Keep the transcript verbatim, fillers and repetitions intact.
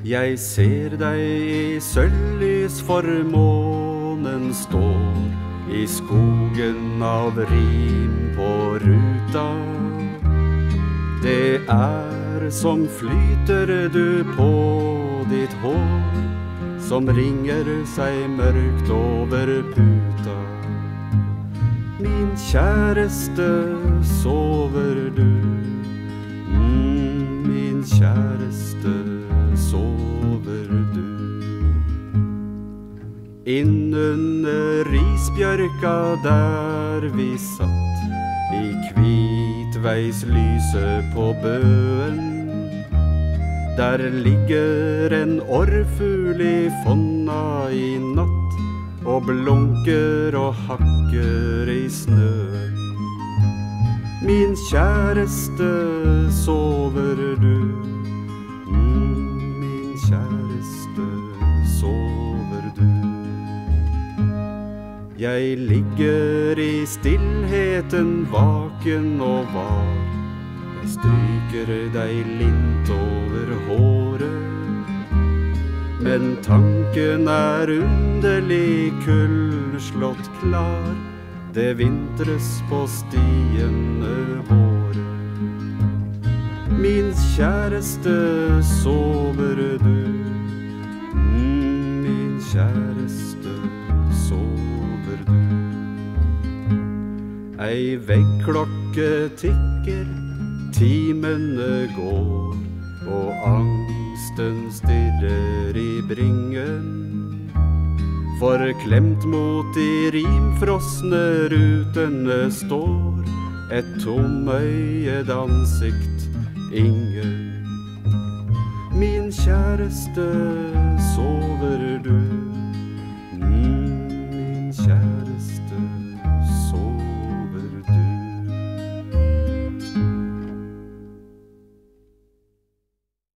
Jeg ser deg i sølvlys, for månen står i skogen av rim på ruta. Det er som flyter du på ditt hår, som ringer seg mørkt over puta. Min kjæreste, sover du? Mm, min kjæreste, sover du? Innunder isbjørka der vi satt, i kvitveislyset på bøen, der ligger en orrfugl i fonna i natt, og blunker og hakker i snøen. Min kjæreste, sover du? Mm, min kjæreste, sover du? Jeg ligger i stillheten, vaken og var. Jeg stryker deg lint over håret, men tanken er underlig kullslått klar. Det vintres på stiene våre. Min kjæreste, sover du? Mm, min kjæreste, sover du? Ei veggklokke tikker, timene går, og angsten stirrer i bringen. Forklemt mot de rimfrosne rutene står et tomøyet ansikt, ingen. Min kjæreste, sover du?